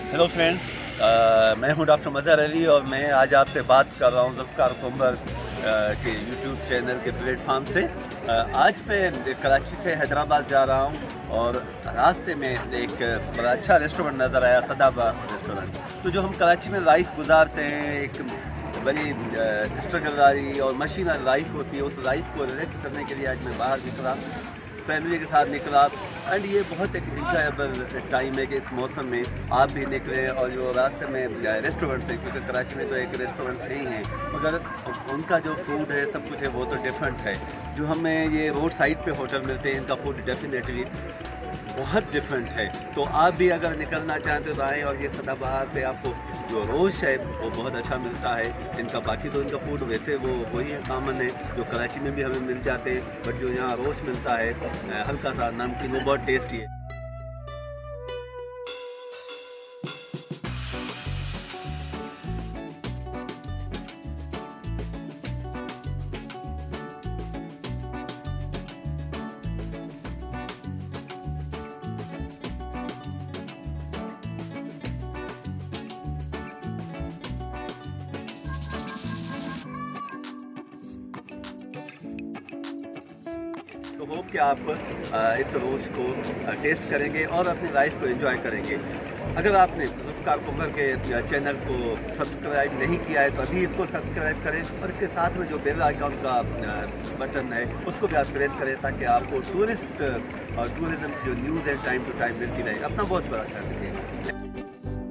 Hello friends, मैं हूं doctor Mazhar Ali और मैं आज आपसे बात कर रहा हूं ज़ुल्फ़िकार कुंबर के यूट्यूब चैनल के प्लेटफॉर्म से। आज मैं कराची से हैदराबाद जा रहा हूं और रास्ते में एक बड़ा अच्छा रेस्टोरेंट नज़र आया, सदाबहार रेस्टोरेंट। तो जो हम कराची में लाइफ गुजारते हैं, एक बड़ी स्ट्रगल वाली और मशीनर लाइफ होती है, उस लाइफ को रिलैक्स करने के लिए आज मैं बाहर निकला, फैमिली के साथ निकला। एंड ये बहुत एक इंजॉयबल टाइम है कि इस मौसम में आप भी निकले और जो रास्ते में रेस्टोरेंट्स हैं, क्योंकि कराची में तो एक रेस्टोरेंट्स नहीं हैं, मगर उनका जो फूड है, सब कुछ है, वो तो डिफरेंट है। जो हमें ये रोड साइड पे होटल मिलते हैं, इनका फूड डेफिनेटली बहुत डिफरेंट है। तो आप भी अगर निकलना चाहते हो तो आएँ, और ये सदाबहार पे आपको जो रोश है वो बहुत अच्छा मिलता है इनका। बाकी तो इनका फूड वैसे वो वही है, कॉमन है, जो कराची में भी हमें मिल जाते हैं, बट जो यहाँ रोश मिलता है हल्का सा नमकीन, वो बहुत टेस्टी है। तो होप कि आप इस रोश को टेस्ट करेंगे और अपनी लाइफ को एंजॉय करेंगे। अगर आपने ज़ुल्फ़िकार कुंबर के चैनल को सब्सक्राइब नहीं किया है तो अभी इसको सब्सक्राइब करें, और इसके साथ में जो बेल आइकॉन का बटन है उसको भी आप प्रेस करें, ताकि आपको टूरिस्ट और टूरिज़्म की जो न्यूज़ है टाइम टू टाइम मिलती रहे। अपना बहुत बड़ा ख्याल रखिएगा।